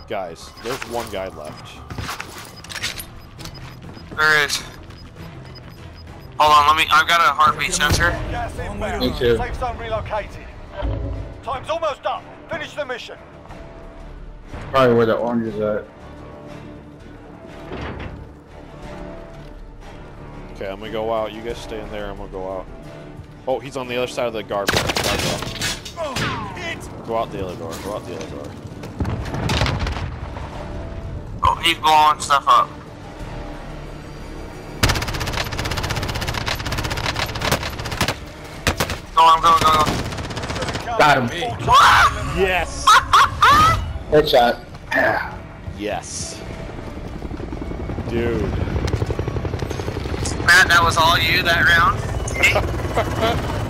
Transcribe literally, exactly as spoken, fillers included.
Guys, there's one guy left. There is. Hold on, let me. I've got a heartbeat sensor. Gas inbound. Me too. Safe zone relocated. Time's almost up. Finish the mission. Probably where the orange is at. Okay, I'm gonna go out. You guys stay in there. I'm gonna go out. Oh, he's on the other side of the guard. Go out the other door. Go out the other door. Oh, he's blowing stuff up. Go on, go on, go on. Got him. Yes. Headshot. Yes. Dude. Matt, that was all you that round?